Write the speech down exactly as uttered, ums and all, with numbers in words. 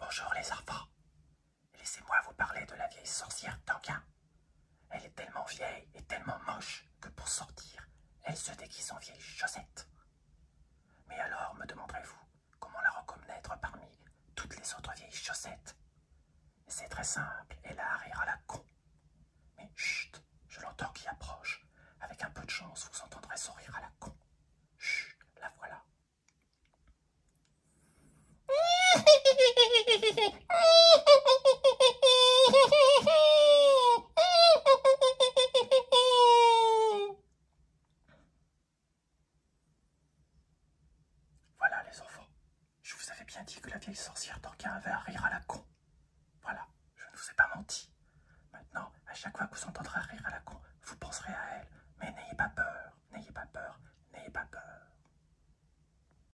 Bonjour les enfants, laissez-moi vous parler de la vieille sorcière Tanguin. Elle est tellement vieille et tellement moche que pour sortir, elle se déguise en vieille chaussette. Mais alors, me demanderez-vous, comment la reconnaître parmi toutes les autres vieilles chaussettes? C'est très simple, elle a un rire à la con. Mais chut, je l'entends qui approche. Avec un peu de chance, vous entendrez son rire à la con. Chut, la voilà. Voilà les enfants, je vous avais bien dit que la vieille sorcière Tanguin avait un rire à la con. Voilà, je ne vous ai pas menti. Maintenant, à chaque fois que vous entendrez un rire à la con, vous penserez à elle. Mais n'ayez pas peur, n'ayez pas peur, n'ayez pas peur.